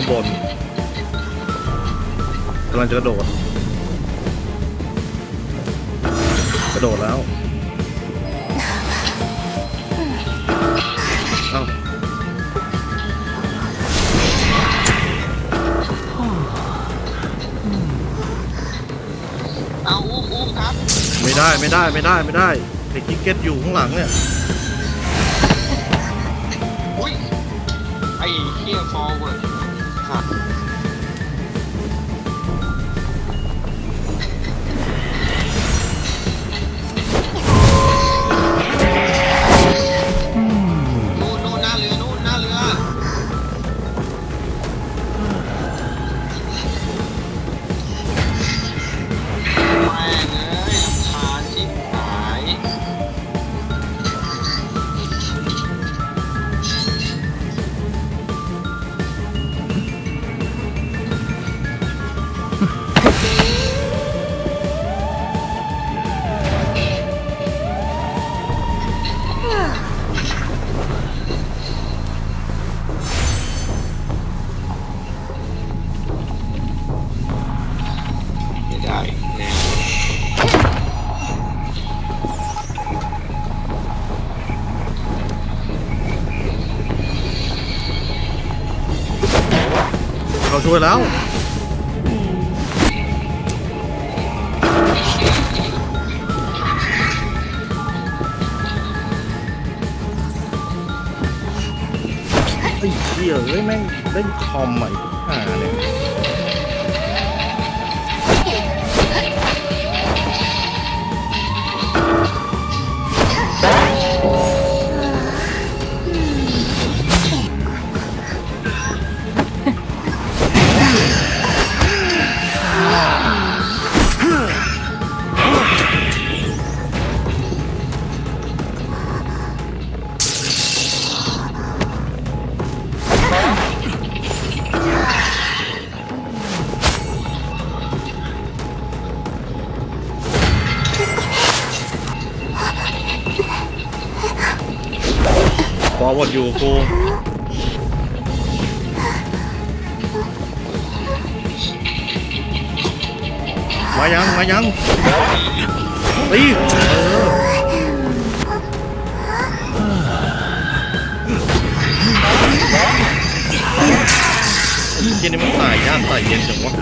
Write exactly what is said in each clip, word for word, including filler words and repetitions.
บนกำลังจะกระโดดกระโดดแล้วเอ้าเอาอุ้มอุ้มครับไม่ได้ไม่ได้ไม่ได้ไม่ได้ไอ้คิกเก็ตอยู่ข้างหลังเนี่ยอุ้ยไอ้เฮียฟอร์เวิร์ดครับนู่นนู่นหน้าเรือนู่นหน้าเรือแม่งเอ้ยทานชิบหายไม่ได้แน่เขาช่วยแล้วไอ้เหี้ยเฮ้ยแม่งเล่นคอมใหม่หาเนี่ยฟอร์เวิร์ดอยู่กูมายังมายังตีเออเย็นนี่มันตายย่านตายเย็นจังวะ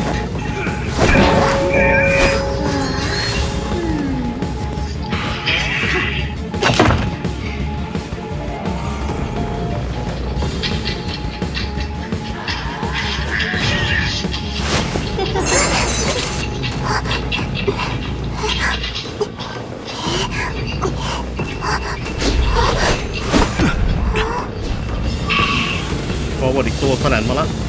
ฟอร์เวิร์ดอีกตัวขนาดมาแล้ว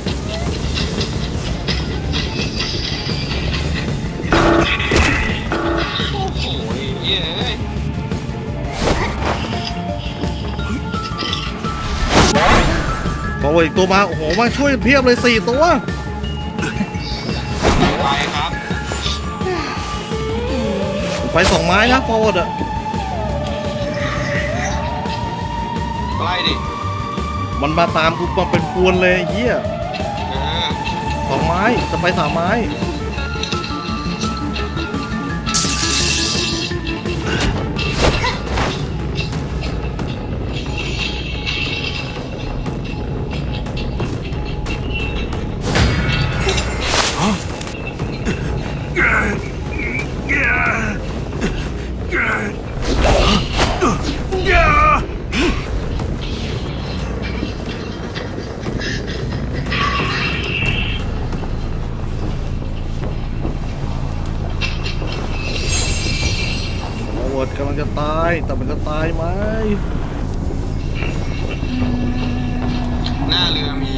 โอ้โหเย้ฟอร์เวิร์ดอีกตัวมาโอ้โหมาช่วยเพียบเลยสี่ตัวไปครับไปสองไม้นะฟอร์เวิร์ดอะใกล้ดิมันมาตามกูมาเป็นพวนเลยเฮียสองไม้จะไปสามไม้กำลังจะตายแต่มันจะตายไหมหน้าเรือมี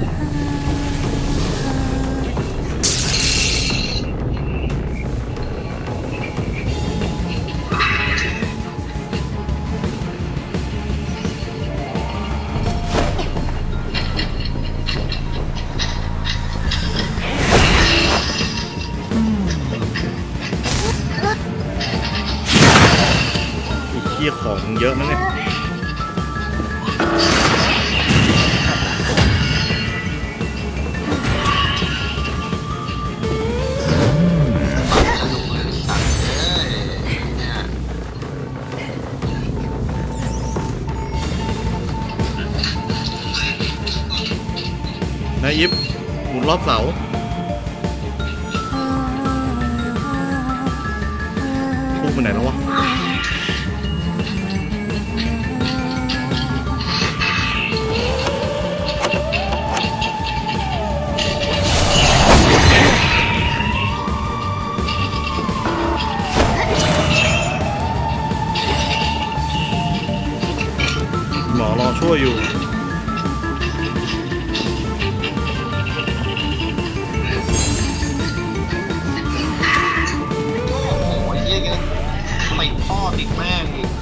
เหี้ยของเยอะนะเนี่ยนายอิฟหมุนรอบเสาพุ่งไปไหนแล้ววะหมอรอช่วยอยู่ติดพ่อติดแม่อีก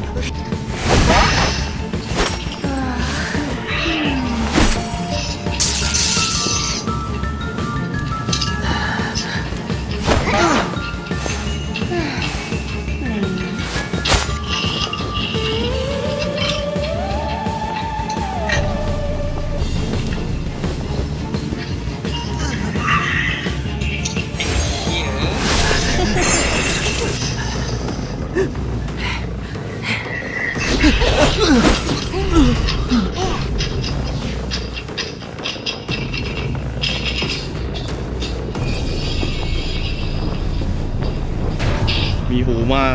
มีหูมา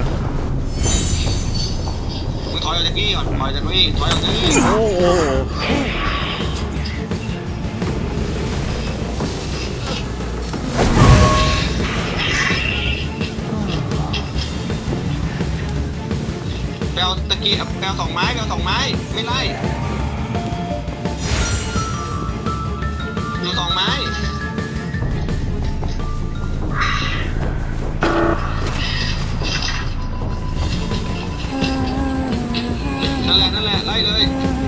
มึงถอยออกจากนี่ก่อนถอยจากนี่ถอยออกจากนี่โอ้โหแปลตะกี้แปลสองไม้แปลสองไม้ไม่ไล่อยู่สองไม้นั่นแหละนั่นแหละไล่เลย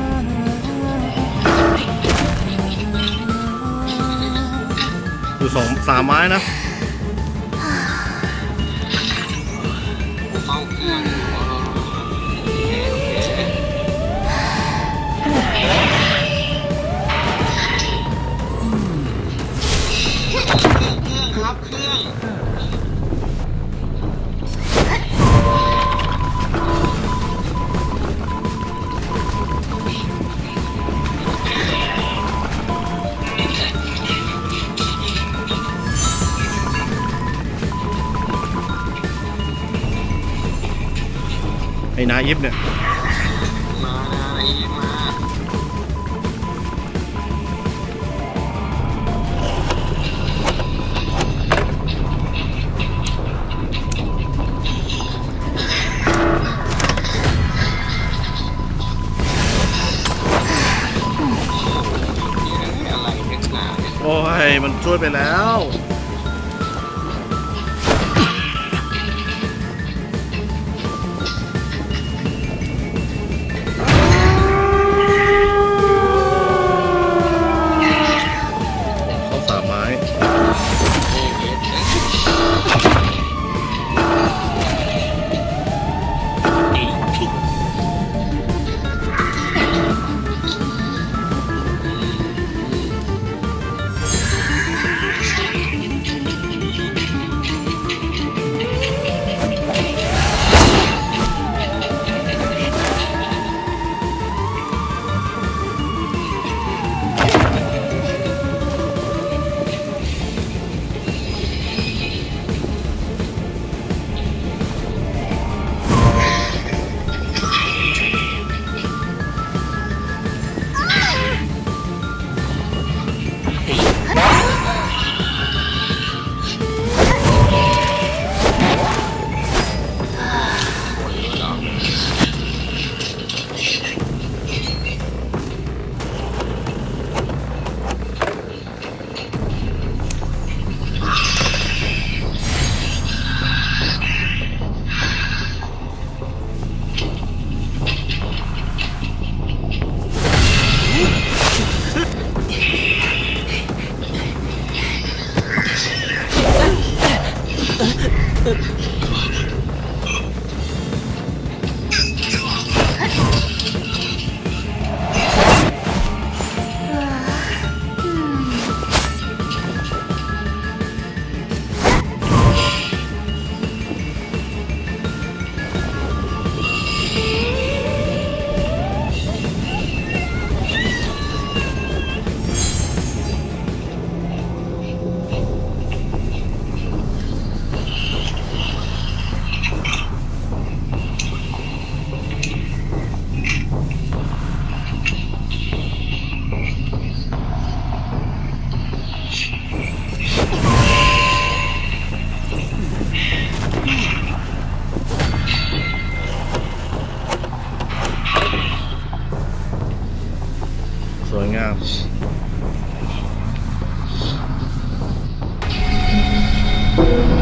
อยู่สองสามไม้นะเฝ้าเครื่องโอเคโอเคเครื่องเครื่องครับเครื่องไอ้นายอิฟเนี่ยมาไอ้มาอะไรเห็นหน้าเนี่ยโอ้ยมันช่วยไปแล้วสวยงามเ